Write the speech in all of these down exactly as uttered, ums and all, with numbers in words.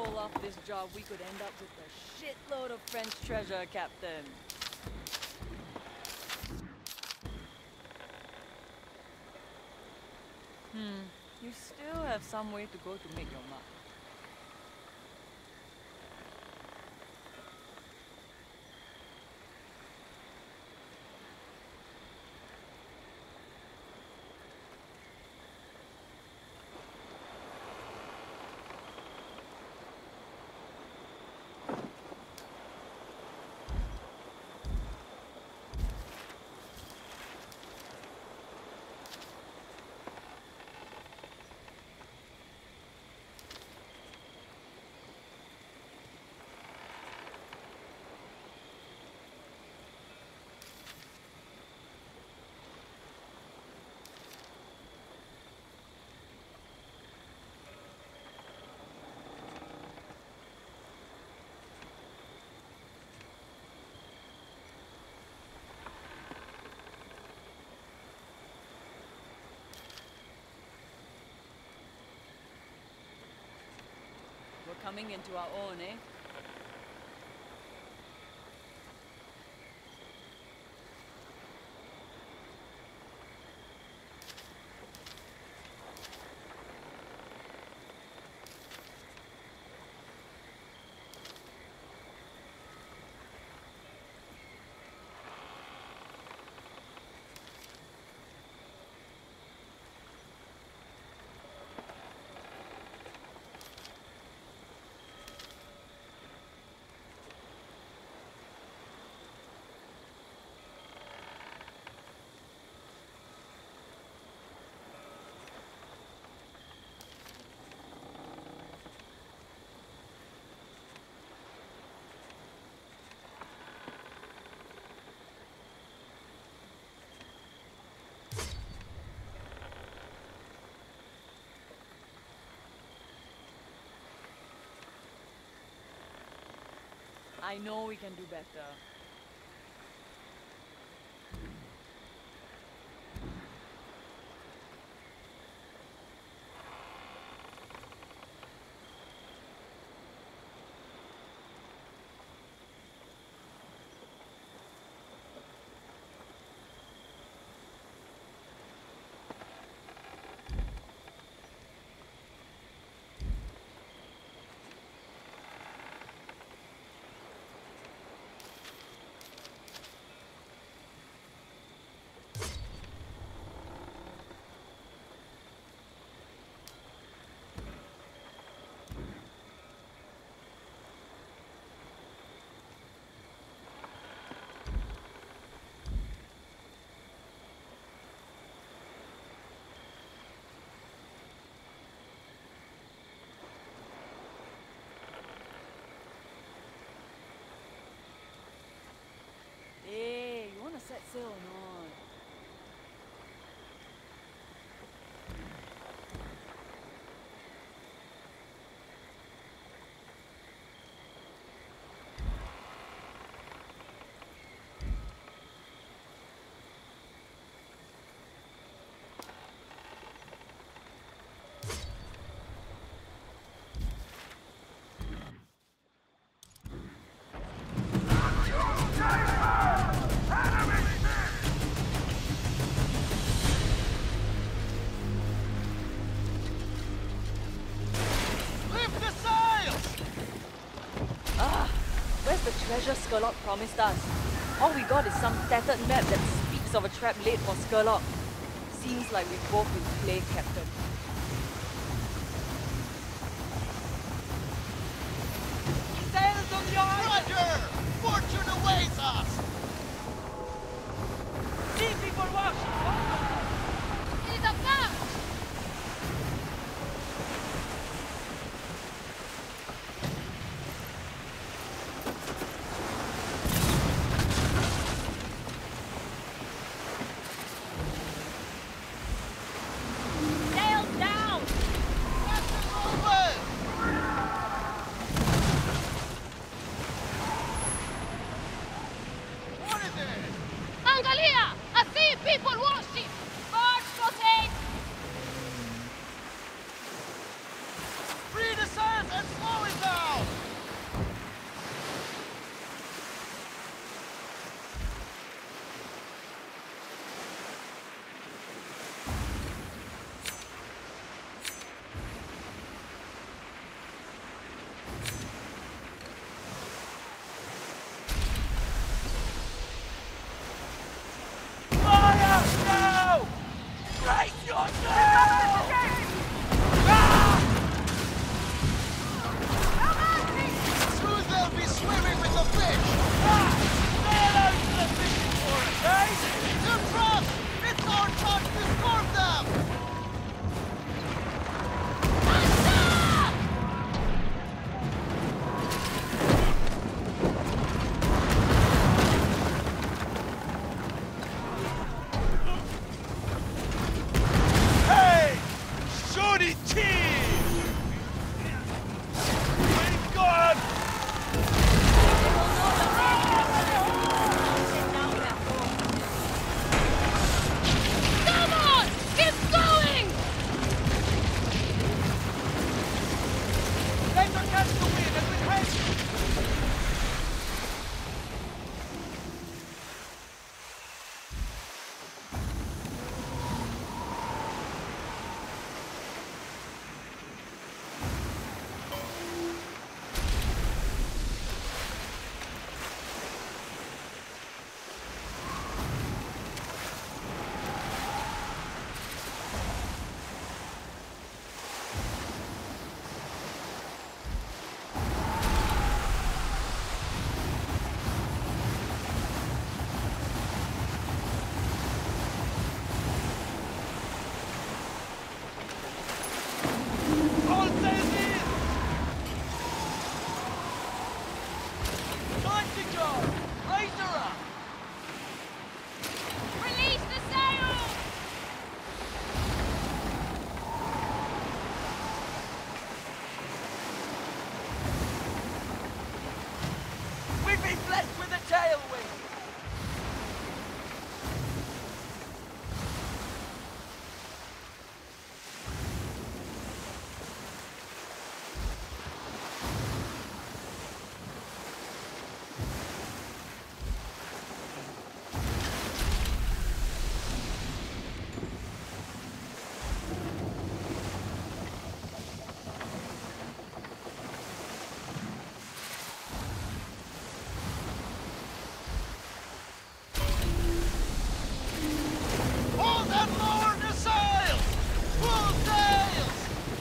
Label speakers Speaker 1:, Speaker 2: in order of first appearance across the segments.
Speaker 1: pull off this job, we could end up with a shitload of French treasure, Captain. Hmm, you still have some way to go to make your mark. We're coming into our own, eh? I know we can do better. Hey, you wanna set sail or not? The treasure Skurlock promised us. All we got is some tattered map that speaks of a trap laid for Skurlock. Seems like we both will play, Captain.
Speaker 2: Sails on the island! Roger! Fortune awaits us!
Speaker 3: See people watching!
Speaker 4: He's a fox!
Speaker 5: Sails down!
Speaker 2: sails and slow it down!
Speaker 3: Fire! No! Brace yourself!
Speaker 2: Soon they'll be swimming with the fish!
Speaker 3: Say hello to the fishing for us, eh?
Speaker 2: They're trapped! It's our chance to storm them!
Speaker 3: Hey! Shorty team! We've got him!
Speaker 4: Come on! Keep going!
Speaker 3: Let them catch the wind and we head! All sails in! Time to go! Raise her up!
Speaker 4: Release the sails!
Speaker 3: We've been blessed with a tailwind!
Speaker 2: Hold and lower the sails! Full sails!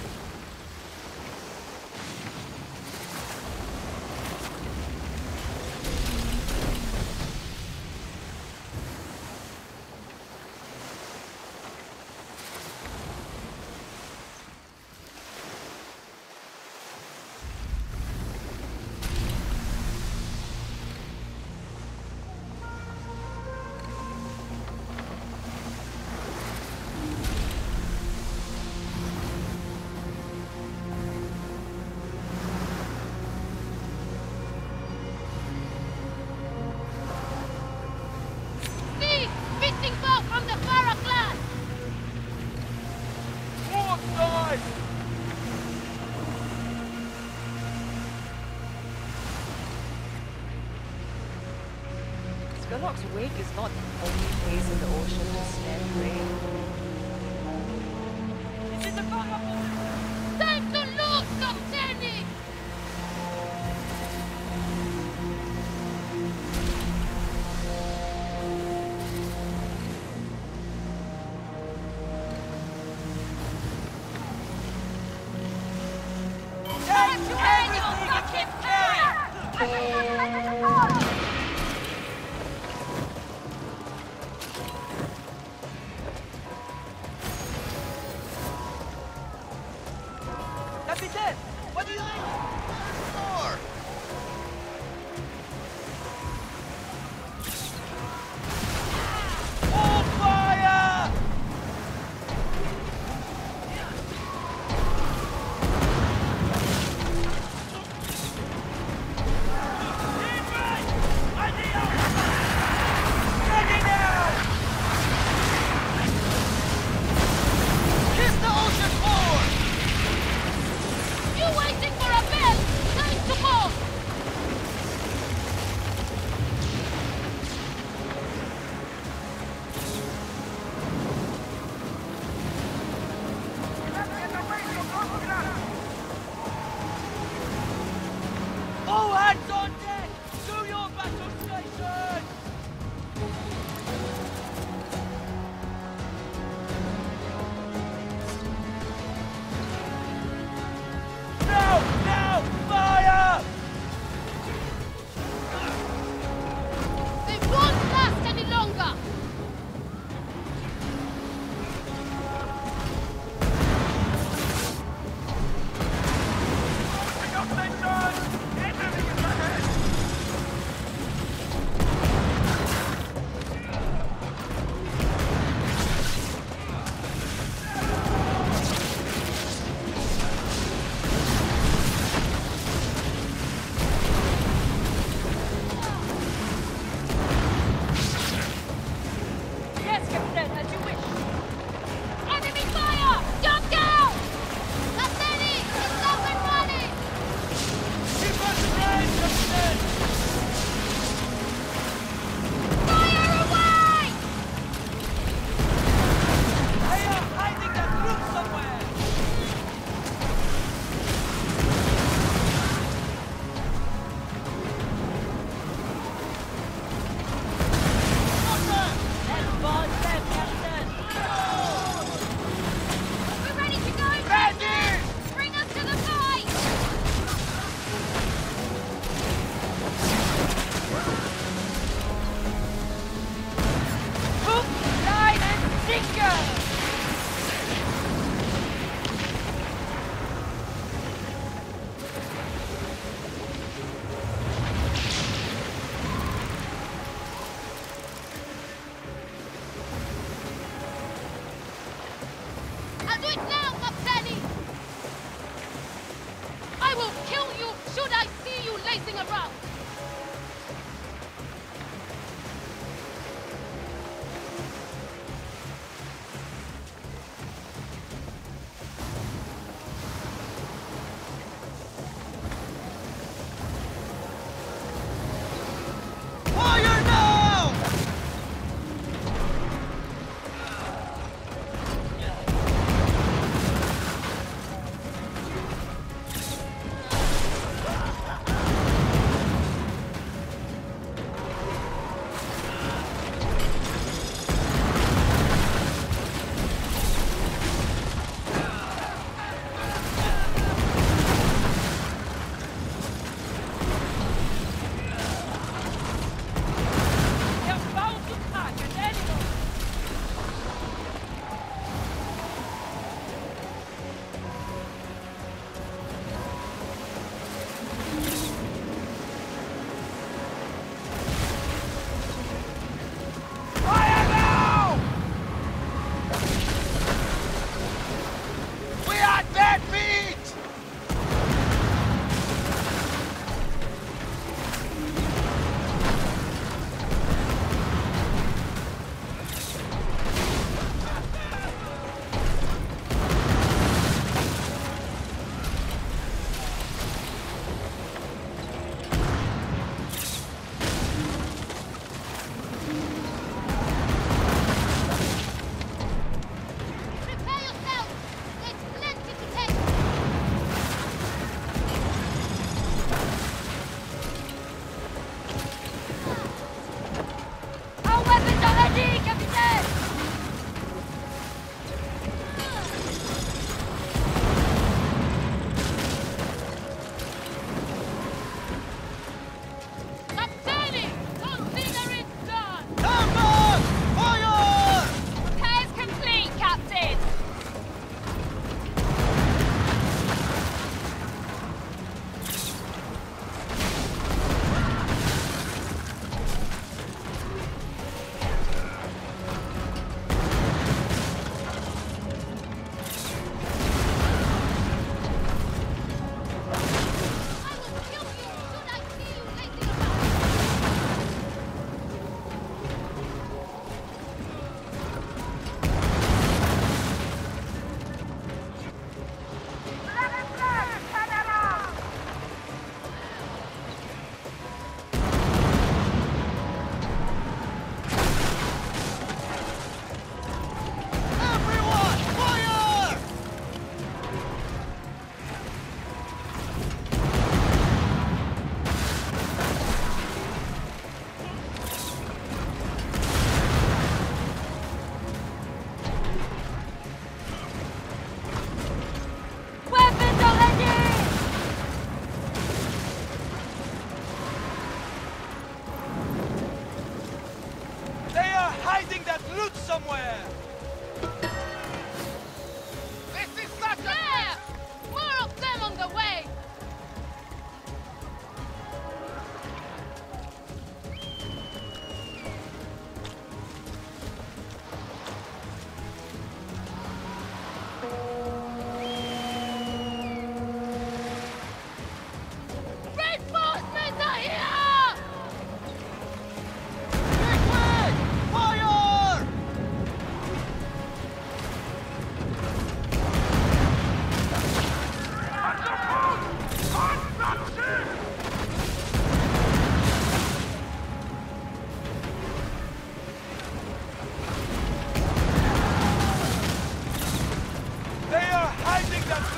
Speaker 4: See! Fishing boat from the Farah class!
Speaker 3: Port side!
Speaker 1: Skurlock's wake is not the only place in the ocean to stand prey.
Speaker 3: This is a carnival!
Speaker 4: Time to loot, Captain!
Speaker 3: Take everything you can carry! Captain! What do you think?
Speaker 2: More!
Speaker 3: All fire! Ready now!
Speaker 2: Kiss the ocean floor!
Speaker 4: You wasted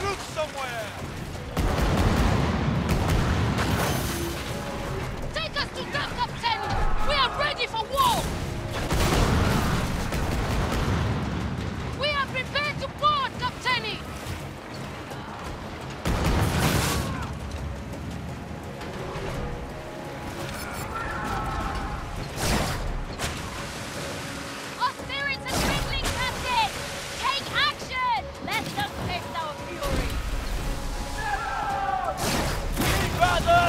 Speaker 3: Look somewhere!
Speaker 4: Take us to them, Captain! We are ready for war! We are prepared to board, Captain! Our spirits are dwindling, Captain! Take action! Let them taste our fury!
Speaker 3: Brother!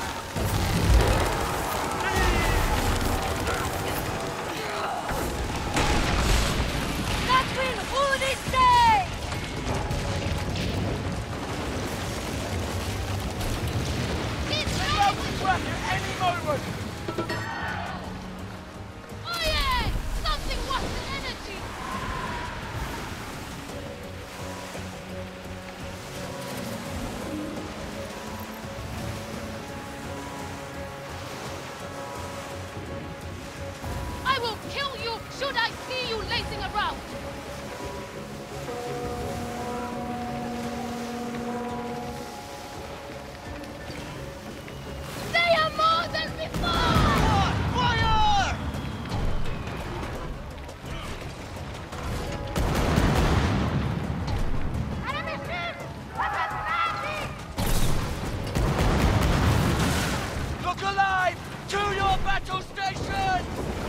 Speaker 4: That will rule this day! It's
Speaker 3: Love will crack at any moment!
Speaker 4: Oh yeah! Something was the energy! I will kill you should I see you lazing around! They are more than before!
Speaker 2: Fire!
Speaker 4: Enemy ship! Attacking!
Speaker 3: Look alive! To your battle station!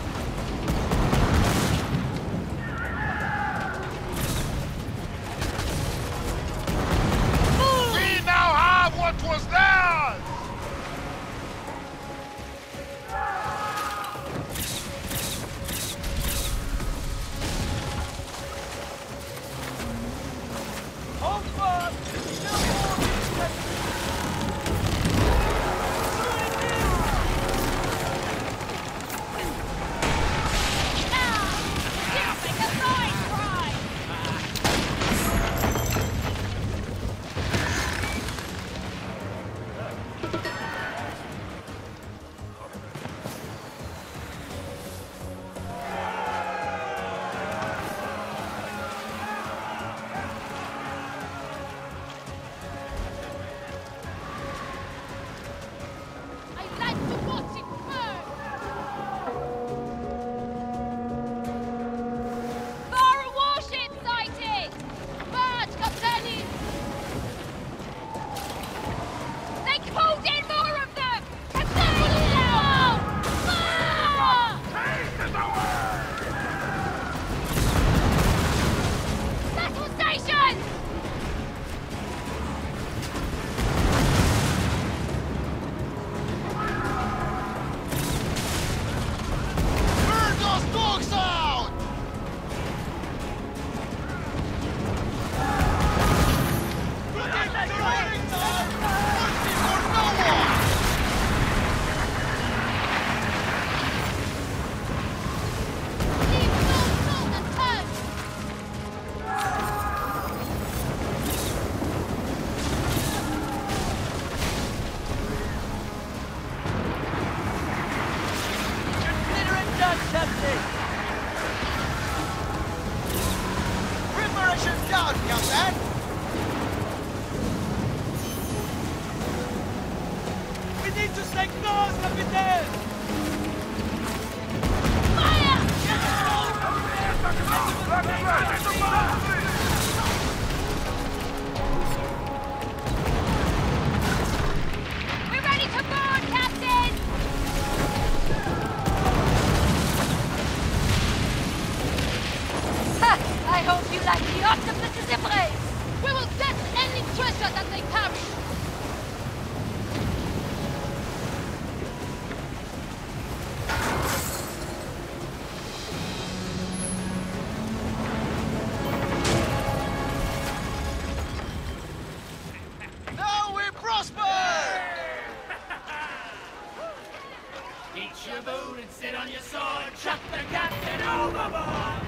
Speaker 2: We now have what was theirs!
Speaker 3: Hold firm! Still more
Speaker 4: I like to watch it burn! Fire warship sighted! March, Captain! They called in more of them! Captain! Now! Fire! Battle station!
Speaker 2: Burn those dogs out! Looking training time! Mercy for no one!
Speaker 4: Leave no stone unturned!
Speaker 3: Consider it done, Captain!
Speaker 2: Preparation down, Captain!
Speaker 3: We need to stay close, Captain!
Speaker 4: We're ready to board, Captain! Ha! I hope you like the octopus's embrace! We will get any treasure that they carry!
Speaker 2: Now we prosper!
Speaker 5: Eat your food and sit on your sword. Chuck the captain overboard.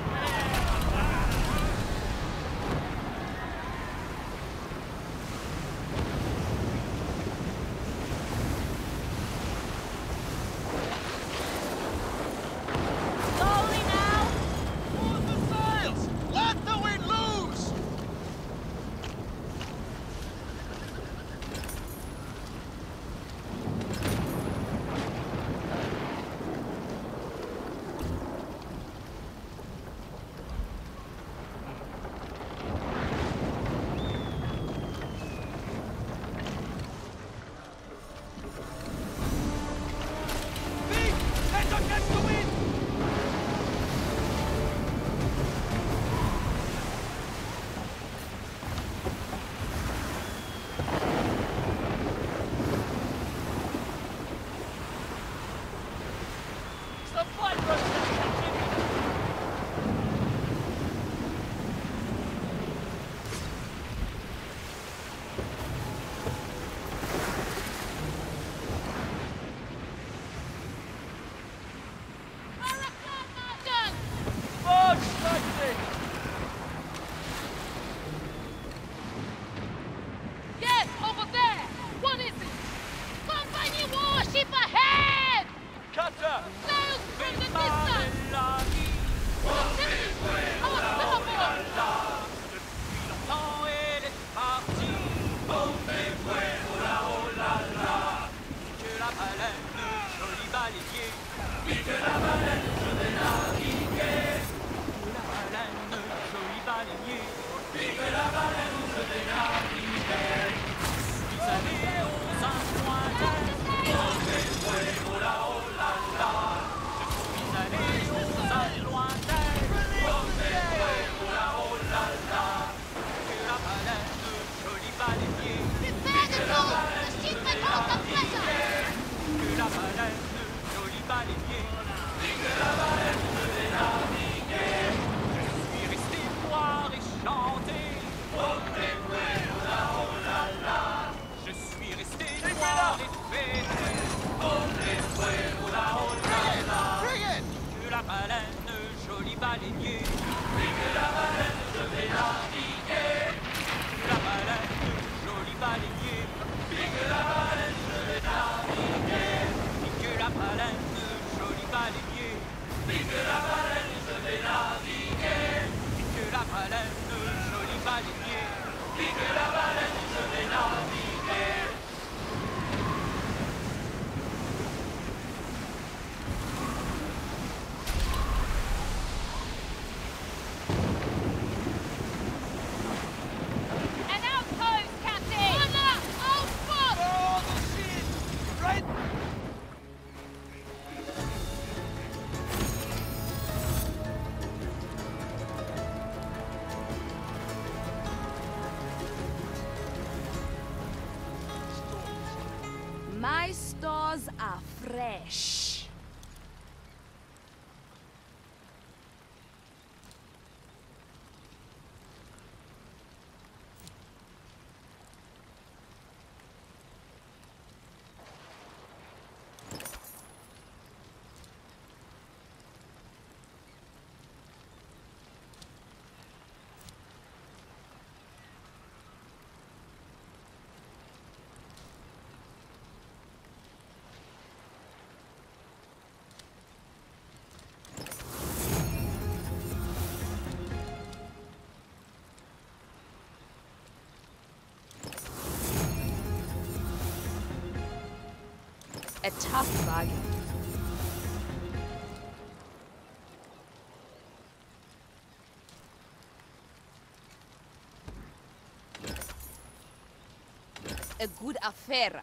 Speaker 1: Slowly now!
Speaker 2: Hold the sails! Let the wind loose!
Speaker 3: baleine, joli baleinier.
Speaker 5: Pique la baleine, je vais naviguer.
Speaker 3: Je suis resté voir et chanter.
Speaker 5: Oh, mais, mais, oh la, oh la, la.
Speaker 3: Je suis resté voir et fêter.
Speaker 5: Oh, mais, mais, oh la, oh la, la.
Speaker 2: Bring it!
Speaker 3: Que la baleine, joli baleinier.
Speaker 5: Pique la baleine, je vais naviguer.
Speaker 3: Que la baleine, joli baleinier.
Speaker 5: Pique la baleine, je vais naviguer.
Speaker 3: Que la baleine, joli baleinier.
Speaker 5: Pique la baleine, je vais naviguer.
Speaker 3: Que la baleine, joli baleinier.
Speaker 5: Pique la baleine, je vais naviguer.
Speaker 4: An outpost, Captain! Anna! Oh, fuck!
Speaker 2: Oh, the shit! Right?
Speaker 6: My stores are fresh. A tough bargain. A good affair.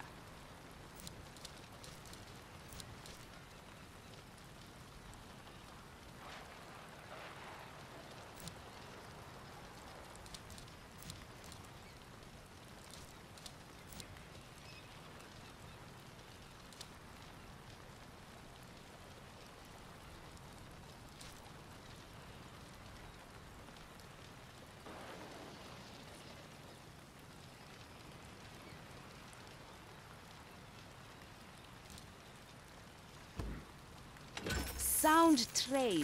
Speaker 6: Sound trade.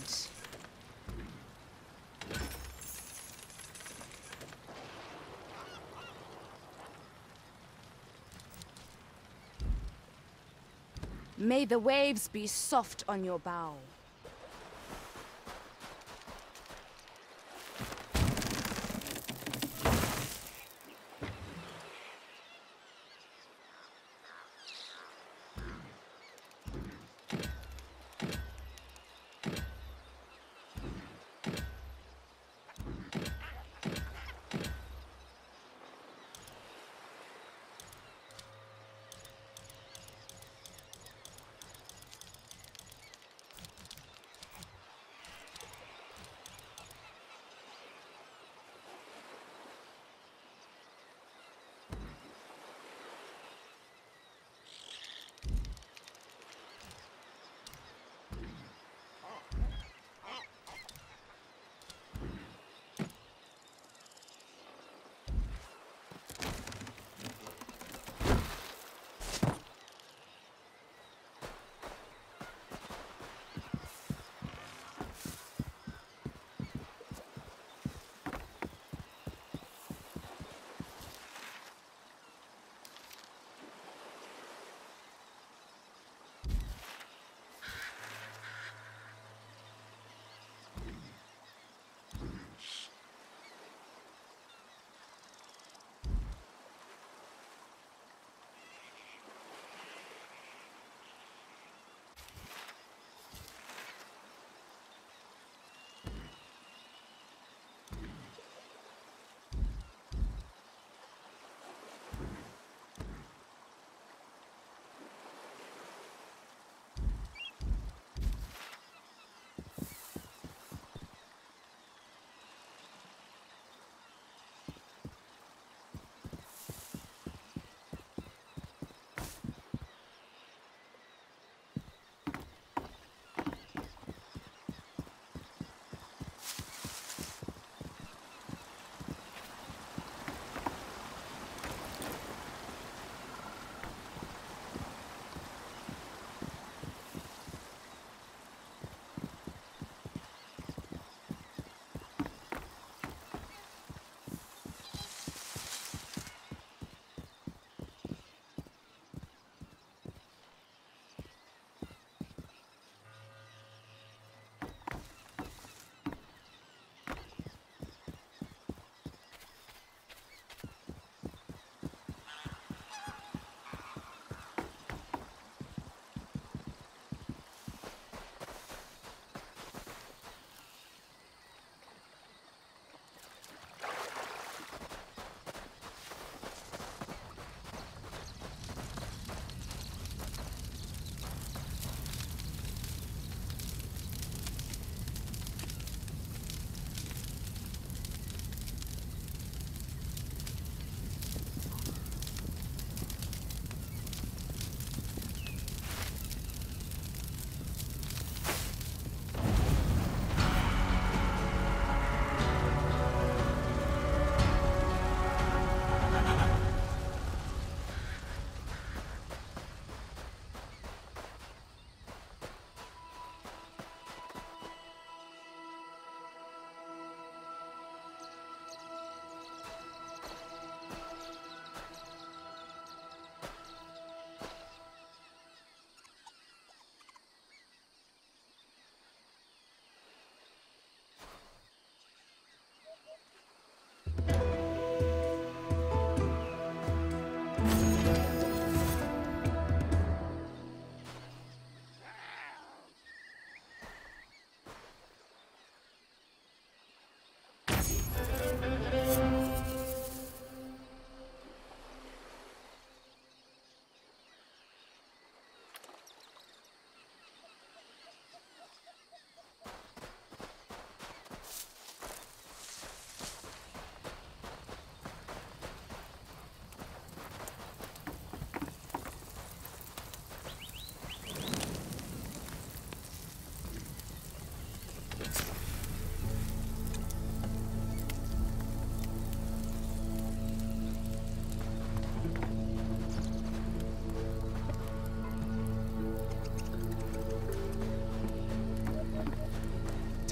Speaker 6: May the waves be soft on your bow.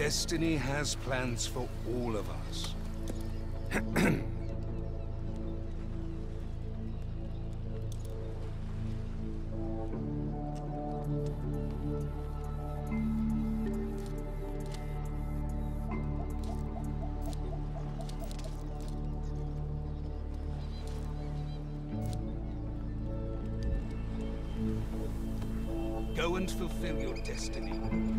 Speaker 7: Destiny has plans for all of us. Go and fulfill your destiny.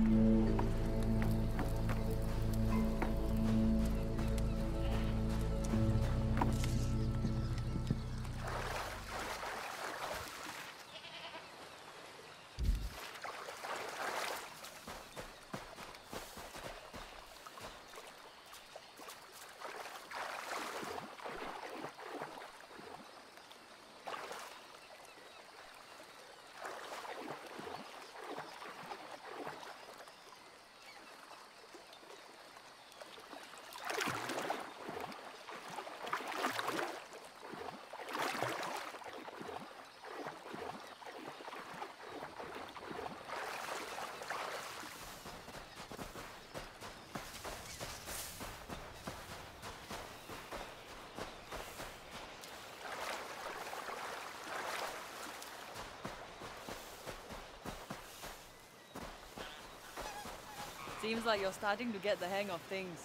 Speaker 1: Seems like you're starting to get the hang of things.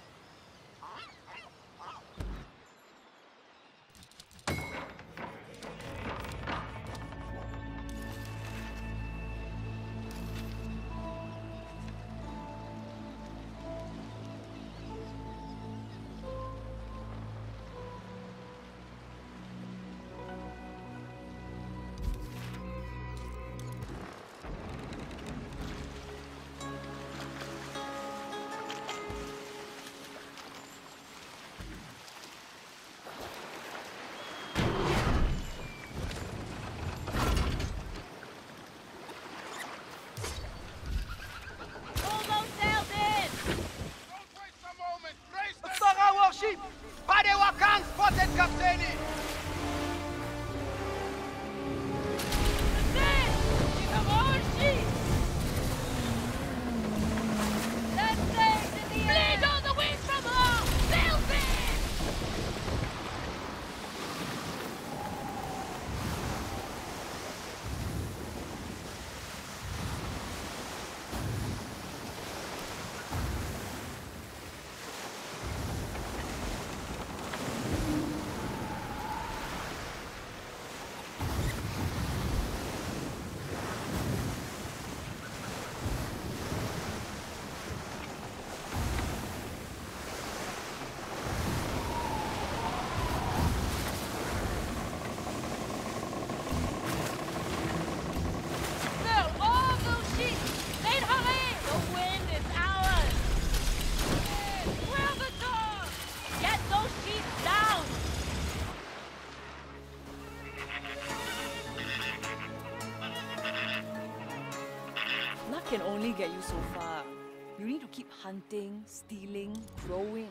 Speaker 1: Can only get you so far. You need to keep hunting, stealing, growing.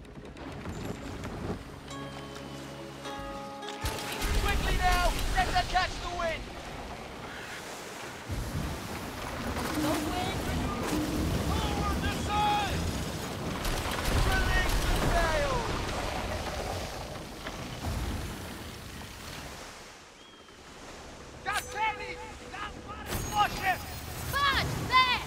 Speaker 2: Quickly now! Let them catch the wind!
Speaker 1: The wind!
Speaker 2: Forward the side! Release the sail! Captain! That's warship!
Speaker 4: Fudge! There!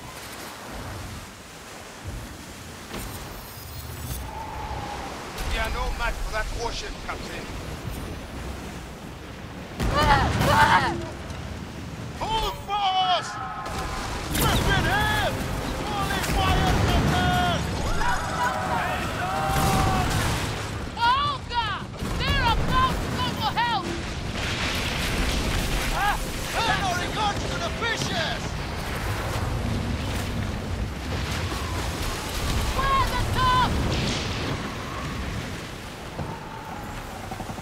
Speaker 2: We are no match for that warship, Captain. Hold fast! Griffin here! Holy fire, Captain!
Speaker 4: Olga! They're about to go for help!
Speaker 2: Ah! Turn our regards to the fishes!
Speaker 4: Square the top!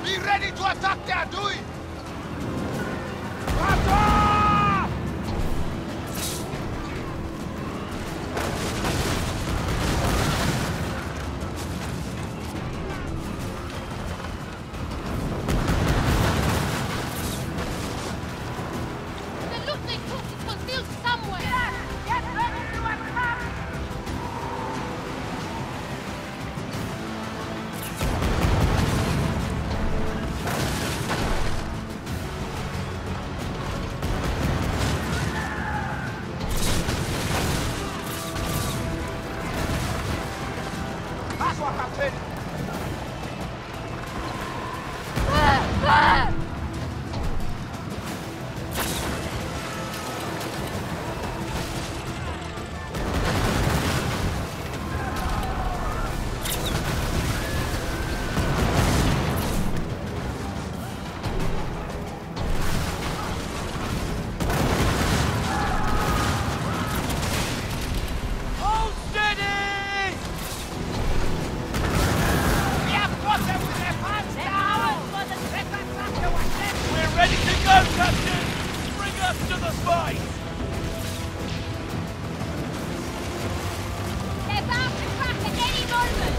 Speaker 2: Be ready to attack the Adui!
Speaker 4: The loot they took is concealed somewhere! Get ready to attack!
Speaker 2: That's what, Captain!
Speaker 4: Ah! Ah!
Speaker 3: Hold steady!
Speaker 2: We have got them with their pants down!
Speaker 3: We're ready to go, Captain! Bring us to the fight!
Speaker 4: They're bound to crack at any moment!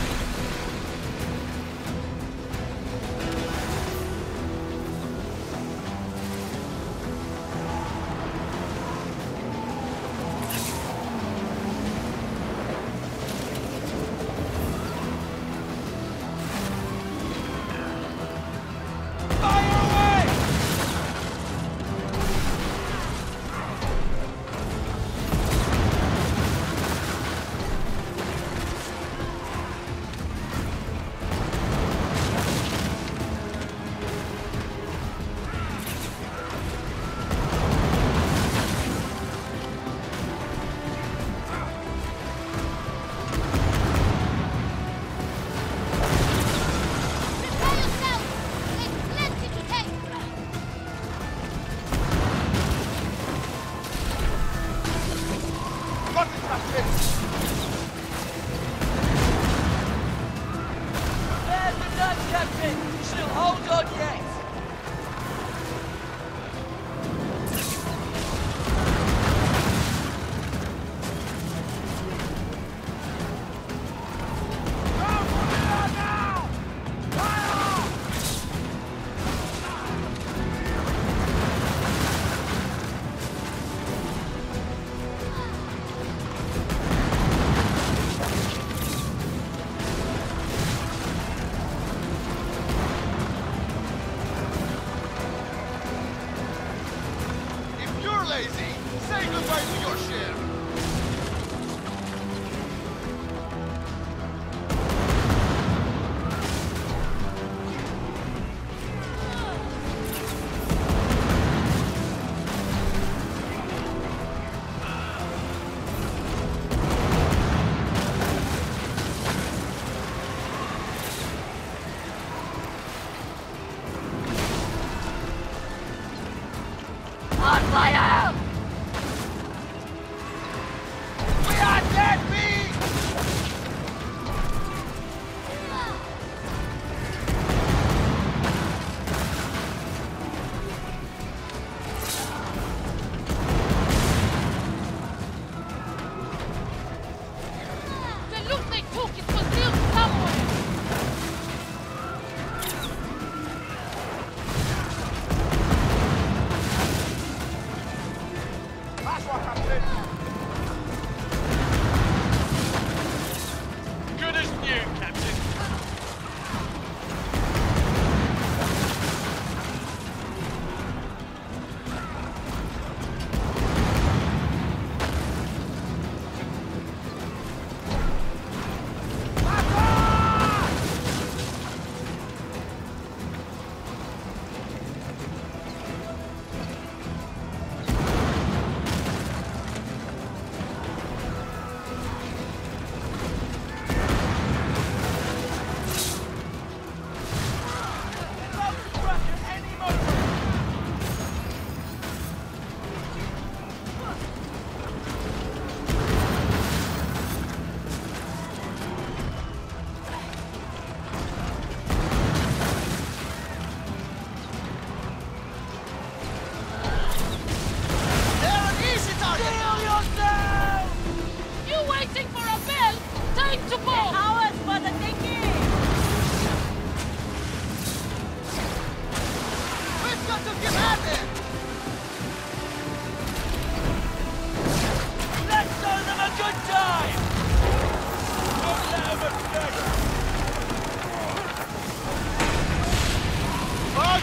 Speaker 3: Fire away!
Speaker 4: Prepare yourselves! There's plenty to take!
Speaker 2: Got it, Captain!
Speaker 3: There's the Dutch, Captain! She'll hold on yet!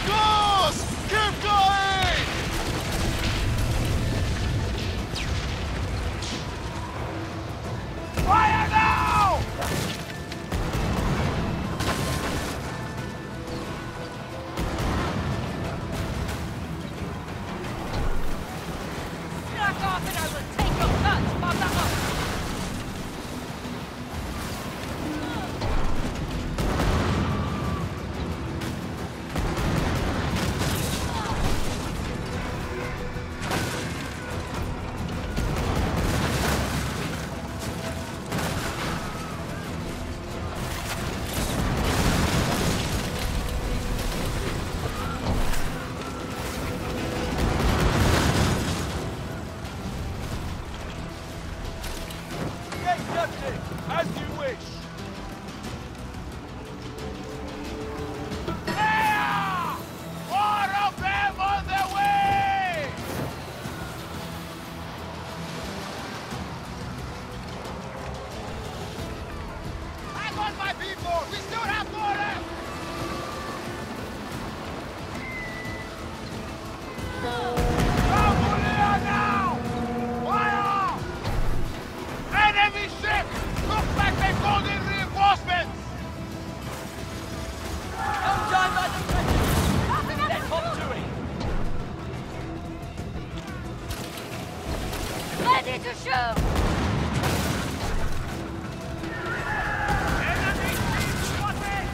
Speaker 2: Goose! Keep going! Fire now!
Speaker 1: Back off and I will take your guts, motherfucker!
Speaker 3: Yes, Captain, as you wish.
Speaker 2: There! More of them on the way! Hang on, my people! We still have more left! Cambodia now! Fire! Enemy ship! Looks like they called in reinforcements!
Speaker 1: Don't join by the French!
Speaker 3: Then hop to it.
Speaker 4: Ready to shoot!
Speaker 2: Enemy ship spotted!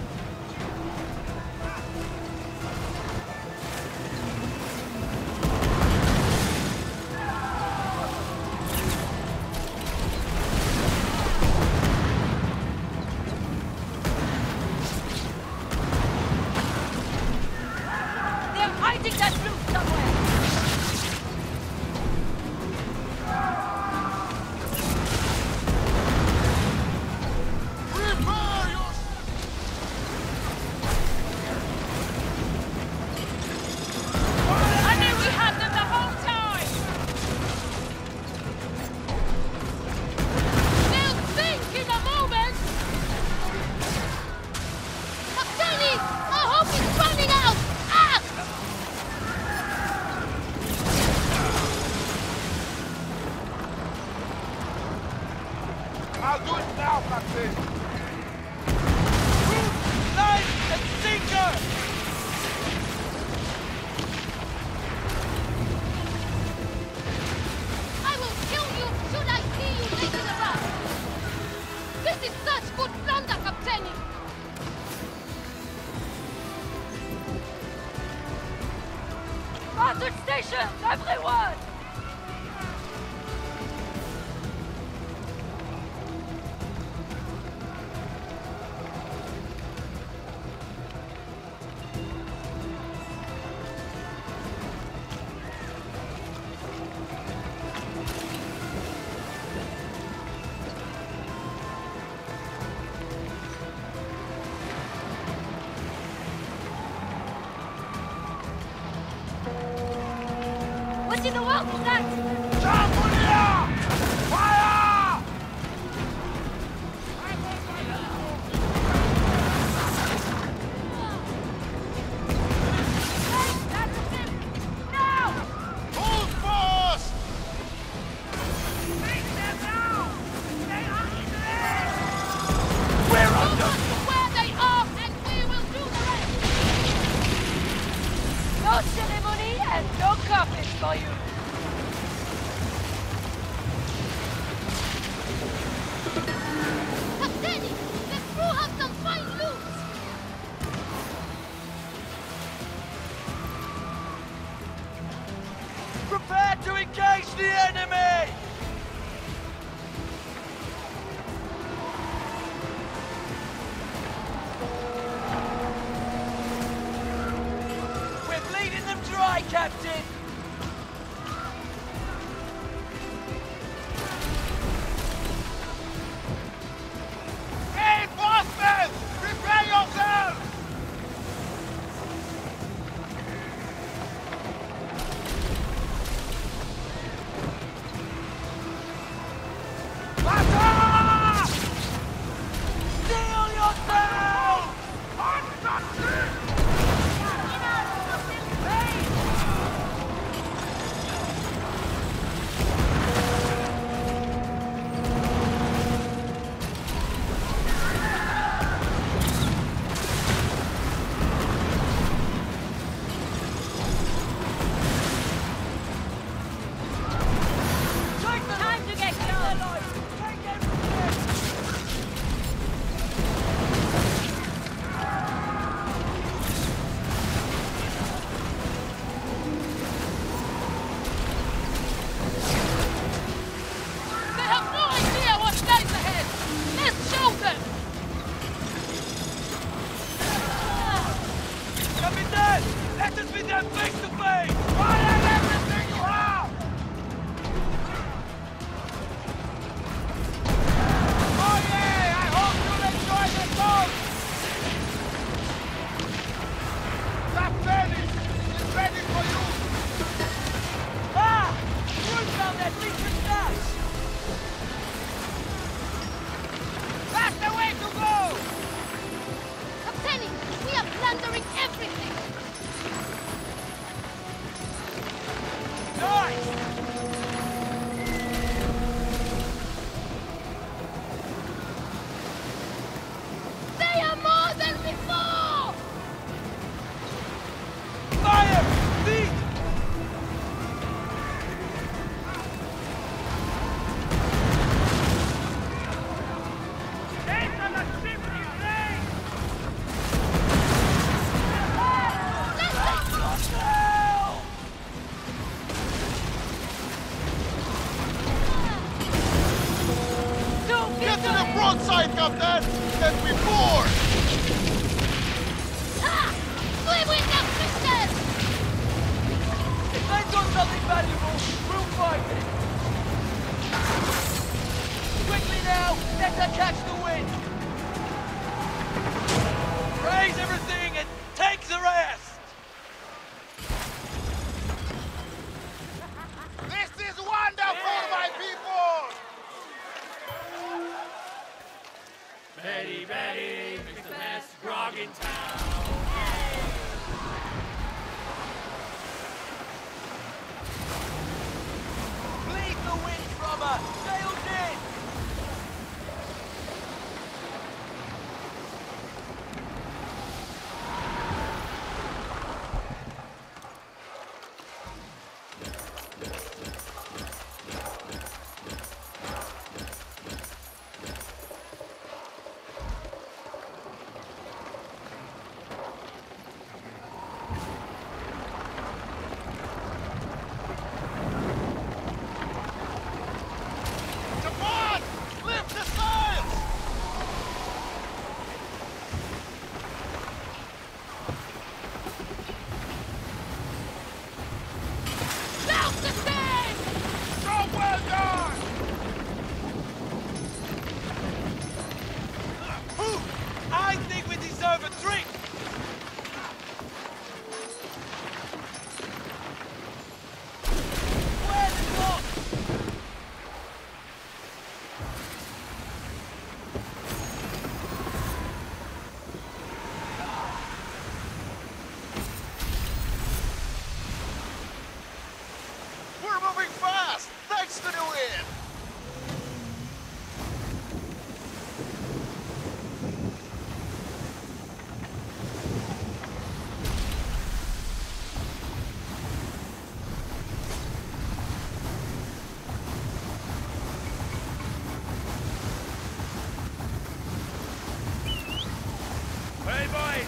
Speaker 1: They're hiding that loot somewhere!
Speaker 2: Prepare your...
Speaker 4: I knew we had them the whole time! They'll think in a moment! Captaini! I hope it's running out! Ah!
Speaker 2: I'll do it now, Captain!
Speaker 3: Knife and sinker!
Speaker 4: I will kill you should I see you making a run! This is such good plunder, Captaini!
Speaker 1: Bastard stations, everyone!
Speaker 4: What in the world was that?
Speaker 2: Cambodia! Fire!
Speaker 4: Now!
Speaker 2: Hold fast!
Speaker 3: We're
Speaker 4: Move
Speaker 3: under.
Speaker 4: us to where they are, and we will do the rest!
Speaker 1: No ceremony and no coffins for you!
Speaker 4: Captaini, the crew have some fine loot!
Speaker 3: Prepare to engage the enemy! We're bleeding them dry, Captain!
Speaker 2: Reinforcements! Prepare yourselves! Fire!
Speaker 3: Steel yourself!
Speaker 2: On the ship!
Speaker 3: Let us be them face to face!
Speaker 2: Fire everything you have! Oh yeah! I hope you'll enjoy the song! Captain, it's ready for you!
Speaker 3: Ah! Root down that leaking gas!
Speaker 2: That's the way to go!
Speaker 4: Captain, we are plundering everything!
Speaker 3: Nice!
Speaker 4: They are more than before!
Speaker 3: Fire! Lead! Entra la ship in range!
Speaker 2: Get to the broadside, Captain! Then we board!
Speaker 4: Ha! We win the prisoners!
Speaker 3: If they've got something valuable, we'll find it! Quickly now, let her catch the wind! Raise everything and take the rest!
Speaker 2: This is wonderful, my people!
Speaker 5: Betty, Betty, makes the best grog in town.
Speaker 3: Bleed the wind from her! Sails in!
Speaker 2: Japan! Lift the sails!
Speaker 4: Down the stairs!
Speaker 2: So well done!
Speaker 3: Whew! I think we deserve a drink! Where's the clock?
Speaker 2: We're moving fast, thanks to the wind!
Speaker 3: Hey, boys!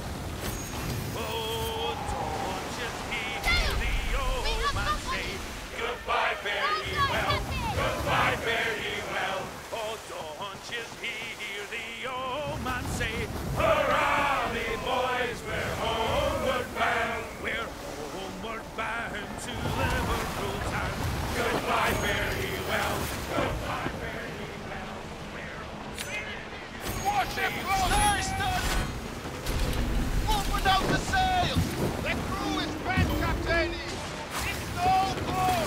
Speaker 3: Oh, don't just hear the old
Speaker 4: We have
Speaker 3: man
Speaker 4: company!
Speaker 3: say goodbye, very well. Goodbye, very well. Oh, don't just hear the old man say, hurrah, me boys, we're homeward bound. We're homeward bound to Liverpool town. Goodbye, very well. Goodbye, very well. We're
Speaker 2: Watch it close! Open out the sails! The crew is bent, Captain! It's no good!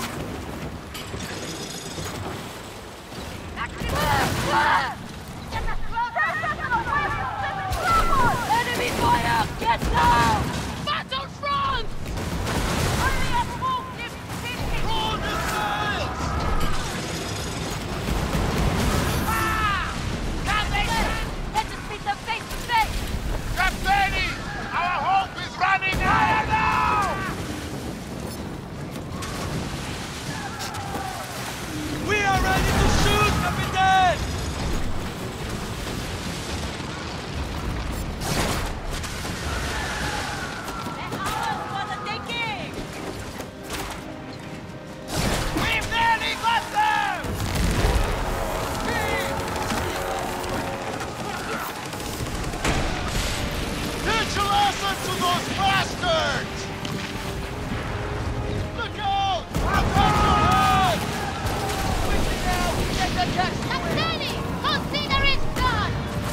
Speaker 4: Enemy fire! Get down! Battlefront! Only a small ship sinking!
Speaker 2: Roll the sails!
Speaker 4: Let us meet them face to face!
Speaker 2: Captain! Our hope is running higher now!
Speaker 3: We are ready to shoot, Captain!
Speaker 1: They're ours for the taking!
Speaker 2: We've nearly got them! Teach a lesson to those bastards!
Speaker 4: Captaini, consider it done!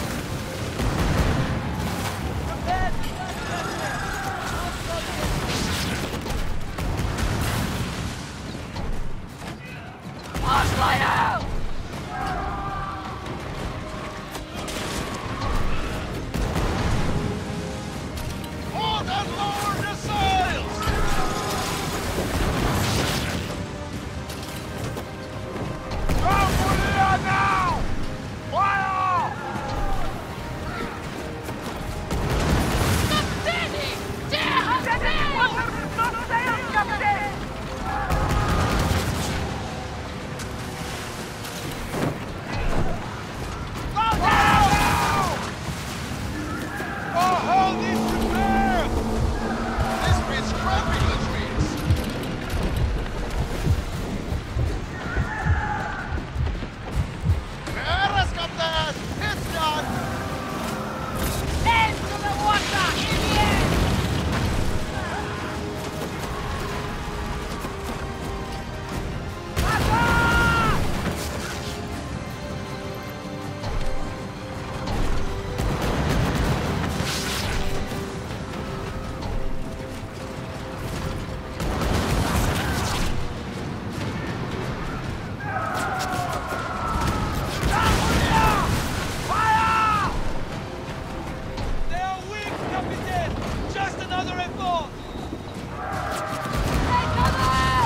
Speaker 2: Order, lower the sails! Campuria now! Fire!
Speaker 4: Captaini! Terra sail!
Speaker 2: Go down! Our hull needs repair! This bit's crappy, Latrice! Yes, Captain! It's done!
Speaker 4: Into the water! In the end!
Speaker 3: They are weak, Captain! Just another effort!
Speaker 4: Take cover!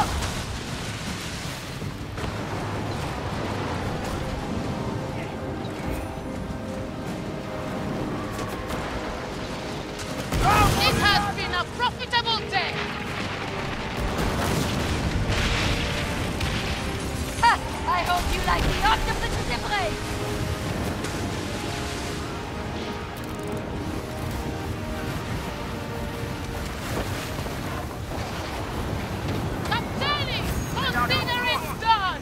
Speaker 4: It has been a profitable day! Ha! I hope you like the octopus's embrace! Captaini! Consider it done!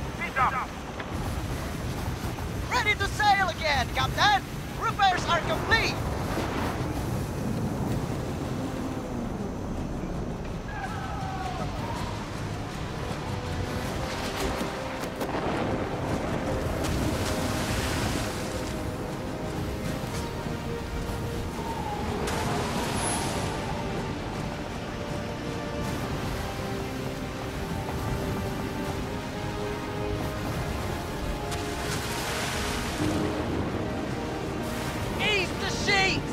Speaker 8: Ready to sail again, Captain! Repairs are complete!
Speaker 3: Ease the sheets!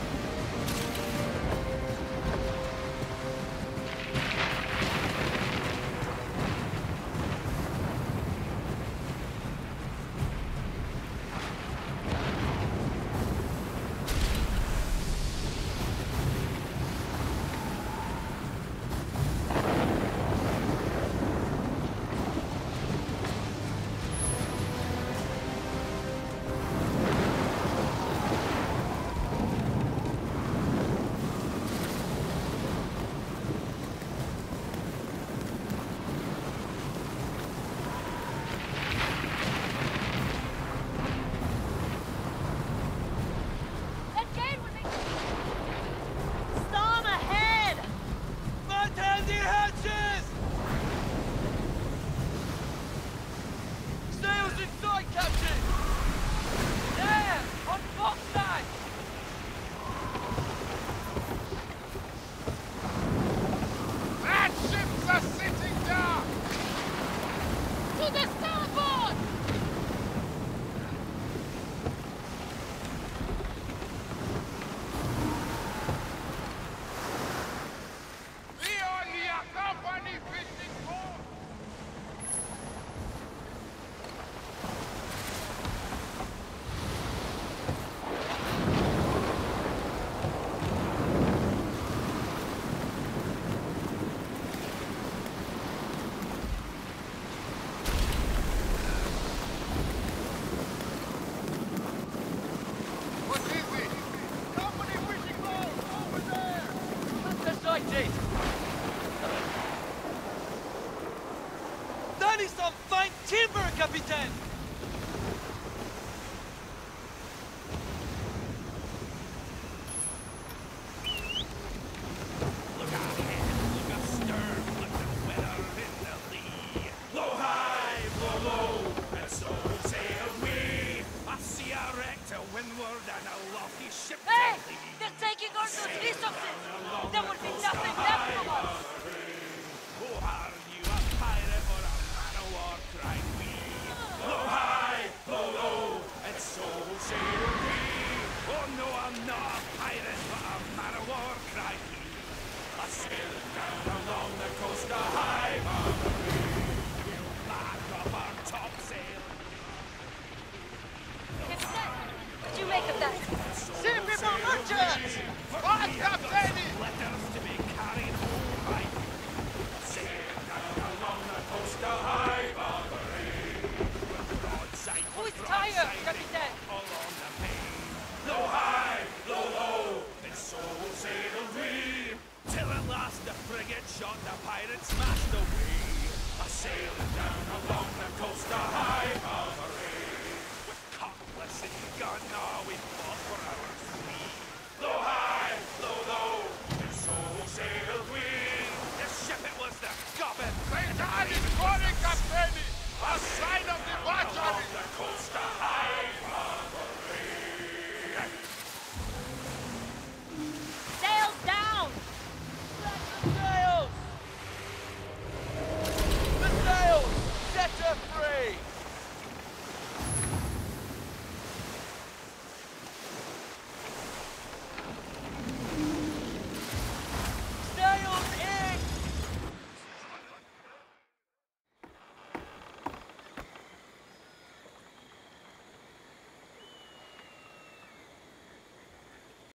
Speaker 4: That gate was a...
Speaker 1: Storm ahead!
Speaker 3: Maintain the hatches! Sails inside, Captain! There! On box side!
Speaker 2: That ship's a sitting down!
Speaker 4: To the starboard!
Speaker 2: We are the company fishing port! What is it? Company fishing boat! Over there!
Speaker 3: That's right, Jade! That is some fine timber, Captain! Look ahead, look astern, look the weather in the lee. Blow high, blow low, and so say pirates mashed away, a sailing down along the coast of